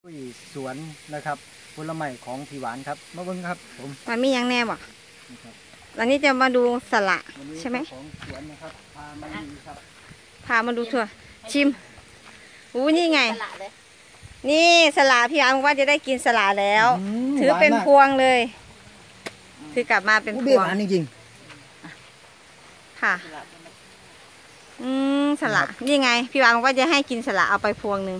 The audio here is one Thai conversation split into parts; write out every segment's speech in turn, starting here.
สวนนะครับผลไม้ของพี่หวานครับมาเบิ่งครับผมมันมีอย่างแน่บ่วันนี้จะมาดูสละใช่ไหมของสวนนะครับพามาดูครับพามาดูถั่วชิมนี่ไงนี่สละพี่หวานบอกว่าจะได้กินสละแล้วถือเป็นพวงเลยถือกลับมาเป็นพวงจริงค่ะสละนี่ไงพี่หวานบอกว่าจะให้กินสละเอาไปพวงหนึ่ง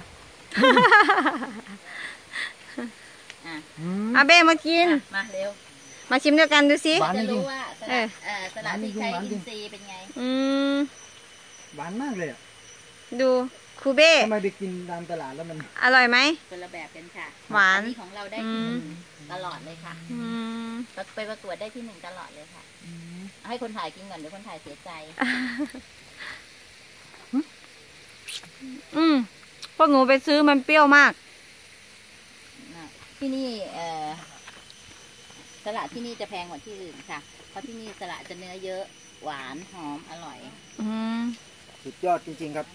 อาเบ้มากินมาเร็วมาชิมด้วยกันดูสิจะรู้ว่าสลัดที่ใช้อินทรีย์เป็นไงหวานมากเลยดูครูเบ้ทำไมไปกินตามตลาดแล้วมันอร่อยไหมคนละแบบกันค่ะหวานของเราได้ที่1ตลอดเลยค่ะไปประกวดได้ที่1ตลอดเลยค่ะให้คนถ่ายกินก่อนเดี๋ยวคนถ่ายเสียใจพวกหนูไปซื้อมันเปรี้ยวมากที่นี่สละที่นี่จะแพงกว่าที่อื่นค่ะเพราะที่นี่สละจะเนื้อเยอะหวานหอมอร่อยสุดยอดจริงๆครับ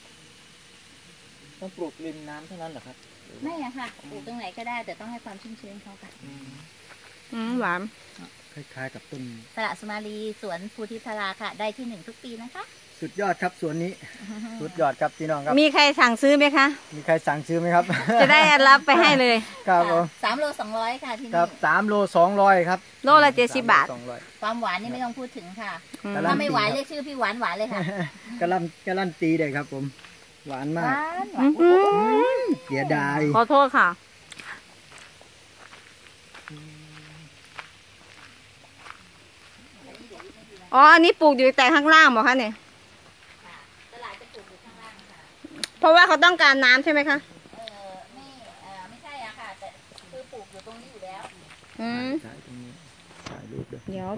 ต้องปลูกริมน้ำเท่านั้นเหรอครับไม่อะค่ะปลูกตรงไหนก็ได้แต่ต้องให้ความชุ่มชื้นเขาค่ะหวานคล้ายๆกับต้นสละสุมาลีสวนภูทิพาราค่ะได้ที่1ทุกปีนะคะสุดยอดครับสวนนี้สุดยอดครับพี่น้องครับมีใครสั่งซื้อไหมคะมีใครสั่งซื้อไหมครับจะได้รับไปให้เลยครับผม 3 โล 200ค่ะที่นี่ครับ3 โล 200ครับโลละ70 บาทความหวานนี่ไม่ต้องพูดถึงค่ะถ้าไม่หวานเรียกชื่อพี่หวานเลยค่ะกระลั่นตีเลยครับผมหวานมากเสียดายขอโทษค่ะอ๋ออันนี้ปลูกอยู่แต่ข้างล่างเหรอคะเนี่ยตลาดจะปลูกอยู่ข้างล่างค่ะเพราะว่าเขาต้องการน้ำใช่ไหมคะไม่ใช่อะค่ะแต่คือปลูกอยู่ตรงนี้อยู่แล้วเดี๋ยว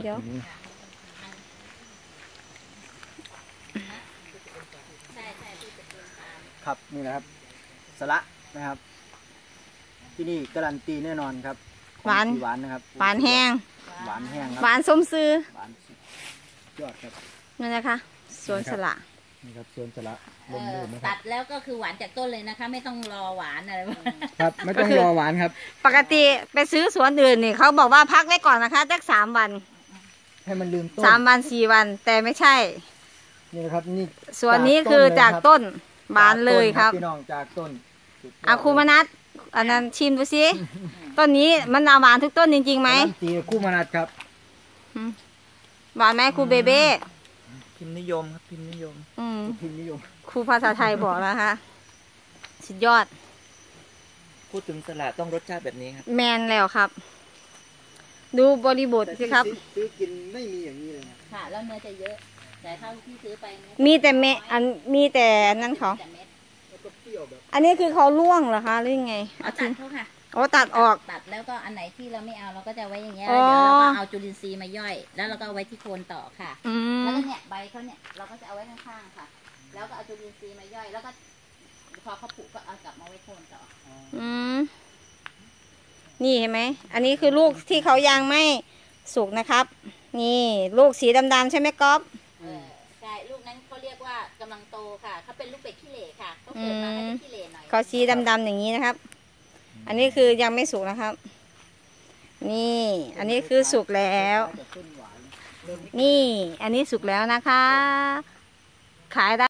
ครับนี่นะครับสละนะครับที่นี่การันตีแน่นอนครับหวานนะครับหวานแห้งครับหวานส้มซื้อยอดครับนั่นนะคะสวนสละนี่ครับสวนสละตัดแล้วก็คือหวานจากต้นเลยนะคะไม่ต้องรอหวานอะไรครับไม่ต้องรอหวานครับปกติไปซื้อสวนอื่นนี่เขาบอกว่าพักไว้ก่อนนะคะสัก3 วันให้มันลืมต้น 3 วัน 4 วันแต่ไม่ใช่นี่นะครับนี่สวนนี้คือจากต้นบานเลยครับพี่น้องจากต้นครูมนัสอันนั้นชิมดูสิต้นนี้มันหวานทุกต้นจริงๆไหมตีครูมนัสครับหวานไหมครูเบเบ้พิมพ์นิยมครับพิมพ์นิยมครูภาษาไทยบอกนะคะสุดยอดพูดถึงสลัดต้องรสชาติแบบนี้ครับแมนแล้วครับดูบริบทสิครับซื้อกินไม่มีอย่างนี้เลยค่ะแล้วเนื้อจะเยอะแต่ถ้าที่ซื้อไปมีแต่เม็ดมีแต่นั้นเขาอันนี้คือเขาล่วงเหรอคะหรือยังไงตัดเขาค่ะตัดออกตัดแล้วก็อันไหนที่เราไม่เอาเราก็จะไว้อย่างเงี้ยเดี๋ยวเราก็เอาจุลินทรีย์มาย่อยแล้วเราก็เอาไว้ที่โคนต่อค่ะแล้วก็เนี่ยใบเขาเนี่ยเราก็จะเอาไว้ข้างๆค่ะแล้วก็เอาจุลินทรีย์มาย่อยแล้วก็พอเขาผุก็เอากลับมาไว้โคนต่อนี่เห็นไหมอันนี้คือลูกที่เขายังไม่สุกนะครับนี่ลูกสีดำๆใช่ไหมก๊อฟใช่ลูกนั้นเขาเรียกว่ากำลังโตค่ะเขาเป็นลูกเป็ดขี้เหร่ค่ะเขาเกิดมาให้ขี้เหร่หน่อยเขาสีดำๆอย่างนี้นะครับอันนี้คือยังไม่สุกนะครับนี่อันนี้คือสุกแล้วนี่อันนี้สุกแล้วนะคะขายได้